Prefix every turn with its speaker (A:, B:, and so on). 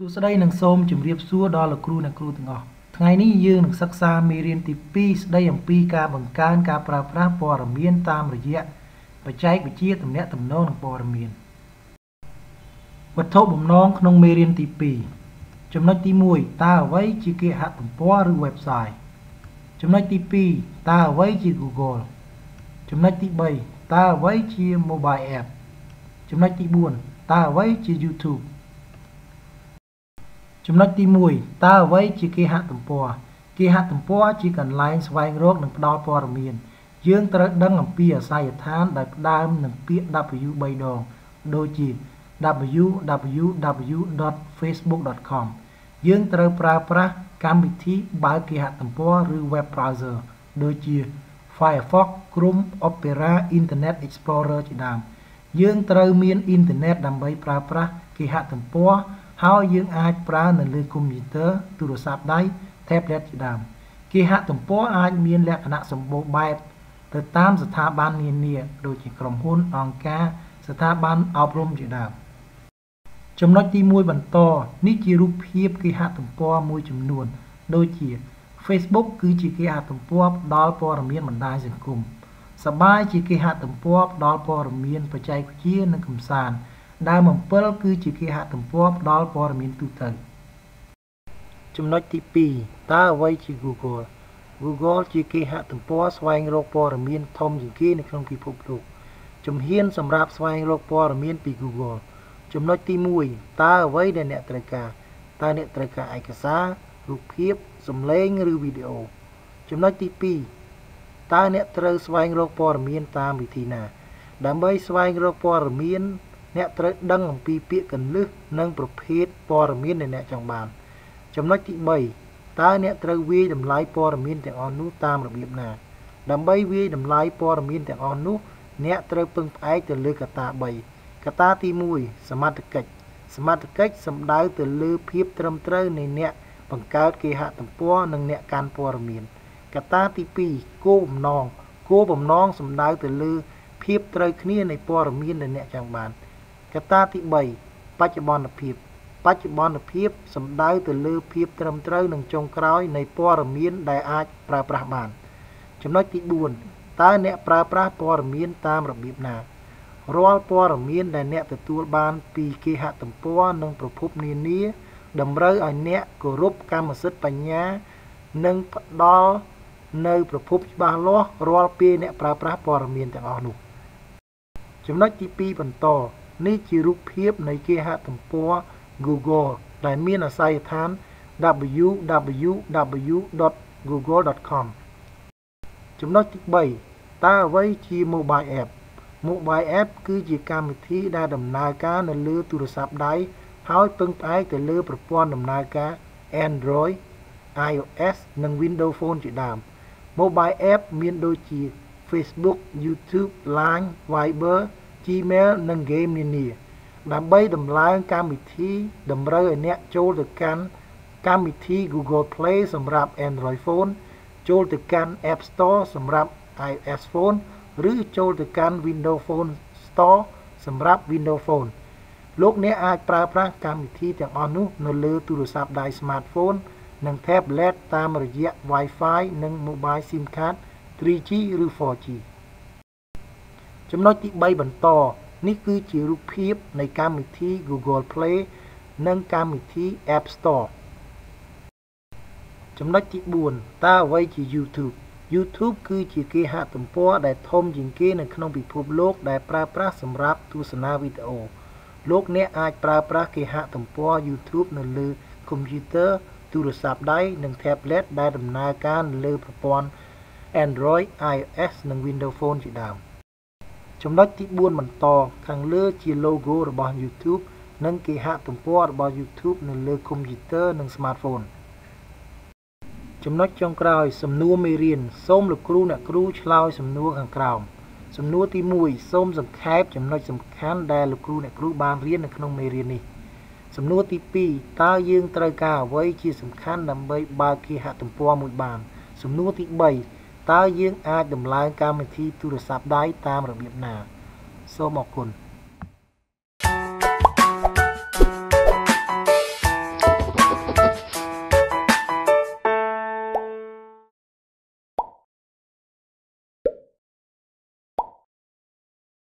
A: ស្ដីនឹងសូមជម្រាបសួរដល់លោកគ្រូអ្នកគ្រូទាំងអស់ថ្ងៃនេះយើងនឹងសិក្សាមេរៀនទី2ស្ដីអំពីការបង្កើនការប្រើប្រាស់ព័ត៌មានតាមរយៈបច្ចេកវិទ្យាទំនាក់ទំនងនិងព័ត៌មានវត្ថុបំណងក្នុងមេរៀនទី2ចំណុចទី1តើអ្វីជាគេហទំព័រឬ website ចំណុចទី2តើអ្វីជា Google ចំណុចទី3តើអ្វីជា mobile app ចំណុចទី4តើអ្វីជា YouTube ចំណុចទី1តើអ្វីជាគេហទំព័រគេហទំព័រជាកន្លែងស្វែងរកនិងផ្ដល់ព័ត៌មានយើងត្រូវដឹងអំពីអាសយដ្ឋានដោយផ្ដើមនឹងពាក្យ W 3 ដងដូចជា www.facebook.com យើងត្រូវប្រើប្រាស់កម្មវិធីបើកគេហទំព័រឬ web browser ដូចជា Firefox, Chrome, Opera, Internet Explorer ជាដើមយើងត្រូវមានអ៊ីនធឺណិតដើម្បីប្រើប្រាស់គេហទំព័រហើយយើងអាចប្រើនៅលើកុំព្យូទ័រទូរស័ព្ទដៃ tablet ជាដើមគេហទំព័រអាចមានលក្ខណៈសម្បូរបែបទៅតាមស្ថាប័ននានាដូចជាក្រុមហ៊ុនអង្គការស្ថាប័នអប់រំជាដើមចំណុចទី1បន្តនេះជារូបភាពគេហទំព័រមួយចំនួនដូចជា Facebook គឺជាគេហទំព័រផ្ដល់ព័ត៌មានបណ្ដាញសង្គមសប្បាយជាគេហទំព័រផ្ដល់ព័ត៌មានបច្ចេកវិទ្យានិងកម្សាន្តដើម7គឺជាគេហទំព័រផ្ដល់ព័ត៌មានទូទៅចំណុចទី2តើអ្វីជា Google Google ជាគេហទំព័រស្វែងរកព័ត៌មានធំជាងគេនៅក្នុងពិភពលោកជំហានសម្រាប់ស្វែងរកព័ត៌មានពី Google ចំណុចទី1តើអ្វីដែលអ្នកត្រូវការតើអ្នកត្រូវការឯកសាររូបភាពសំឡេងឬវីដេអូចំណុចទី2តើអ្នកត្រូវស្វែងរកព័ត៌មានតាមវិធីណាដើម្បីស្វែងរកព័ត៌មានអ្នកត្រូវដឹងអំពីពាក្យគន្លឹះនិងប្រភេទព័ត៌មានដែលអ្នកចង់បានចំណុចទី3តើអ្នកត្រូវវាយតម្លៃព័ត៌មានទាំងអស់នោះតាមរបៀបណាដើម្បីវាយតម្លៃព័ត៌មានទាំងអស់នោះអ្នកត្រូវពឹងផ្អែកទៅលើកត្តា3កត្តាទី1សមត្ថកិច្ចសមត្ថកិច្ចសំដៅទៅលើភាពត្រឹមត្រូវនៃអ្នកបង្កើតគេហទំព័រនិងអ្នកកាន់ព័ត៌មានកត្តាទី2គោលបំណងគោលបំណងសំដៅទៅលើភាពត្រូវគ្នានៃព័ត៌មានដែលអ្នកចង់បានកត្តាទី3បច្ចុប្បន្នភាពបច្ចុប្បន្នភាពសំដៅទៅលើភាពត្រឹមត្រូវនិងចុងក្រោយនៃព័ត៌មានដែលអាចប្រើប្រាស់បានចំណុចទី4តើអ្នកប្រើប្រាស់ព័ត៌មានតាមរបៀបណារាល់ព័ត៌មានដែលអ្នកទទួលបានពីគេហទំព័រនិងប្រភពនានាតម្រូវឲ្យអ្នកគោរពកម្មសិទ្ធិបញ្ញានិងផ្ដល់នៅប្រភពច្បាស់លាស់រាល់ពេលអ្នកប្រើប្រាស់ព័ត៌មានទាំងអស់នោះចំណុចទី2បន្តនេះជារូបភាពនៃគេហទំព័រ Google ដែលមានអាសយដ្ឋាន www.google.com ចំណុចទី3តើអ្វីជា Mobile App Mobile App គឺជាកម្មវិធីដែលដំណើរការនៅលើទូរស័ព្ទដៃហើយពឹងផ្អែកទៅលើប្រព័ន្ធដំណើរការ Android, iOS និង Windows Phone ជាដើម Mobile App មានដូចជា Facebook, YouTube, Line, Viber, Gmail និងហ្គេមនានាដើម្បីដំឡើងកម្មវិធីតម្រូវឲ្យអ្នកចូលទៅកាន់កម្មវិធី Google Play សម្រាប់ Android Phone ចូលទៅកាន់ App Store សម្រាប់ iOS Phone ឬចូលទៅកាន់ Windows Phone Store សម្រាប់ Windows Phone លោកអ្នកអាចប្រើប្រាស់កម្មវិធីទាំងអស់នោះនៅលើទូរស័ព្ទដៃ Smartphone និង Tablet តាមរយៈ Wi-Fi និង Mobile SIM Card 3G ឬ 4G ចំណុចទី3បន្តនេះគឺជារូបភាពនៃកម្មវិធី Google Play និងកម្មវិធី App Store ចំណុចទី4តើអ្វីជា YouTube YouTube គឺជាគេហទំព័រដែលធំជាងគេនៅក្នុងពិភពលោកដែលប្រើប្រាស់សម្រាប់ទស្សនាវីដេអូលោកអ្នកអាចប្រើប្រាស់គេហទំព័រ YouTube នៅលើកុំព្យូទ័រទូរស័ព្ទដៃនិង Tablet ដែលដំណើរការនៅលើប្រព័ន្ធ Android, iOS និង Windows Phone ជាដើមចំណុចទី4បន្តខាងលើជា logo របស់ YouTube និងគេហទំព័ររបស់ YouTube នៅលើកុំព្យូទ័រនិង Smartphone ចំណុចចុងក្រោយសំណួរមេរៀនសូមលោកគ្រូអ្នកគ្រូឆ្លើយសំណួរខាងក្រោមសំណួរទី1សូមសង្ខេបចំណុចសំខាន់ដែលលោកគ្រូអ្នកគ្រូបានរៀននៅក្នុងមេរៀននេះសំណួរទី2តើយើងត្រូវការអ្វីជាសំខាន់ដើម្បីបើកគេហទំព័រមួយបានសំណួរទី3តើយើងអាចដំឡើងកម្មវិធីទូរស័ព្ទដៃតាមរបៀបណាសូមអរគុណ